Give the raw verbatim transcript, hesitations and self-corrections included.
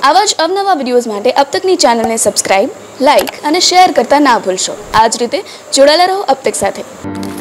આવા જ અવનવા વિડીયોઝ માટે અબતકની ચેનલને સબસ્ક્રાઇબ, લાઇક અને શેર કરતા ના ભૂલશો। આ જ રીતે જોડાયેલા રહો અબતક સાથે।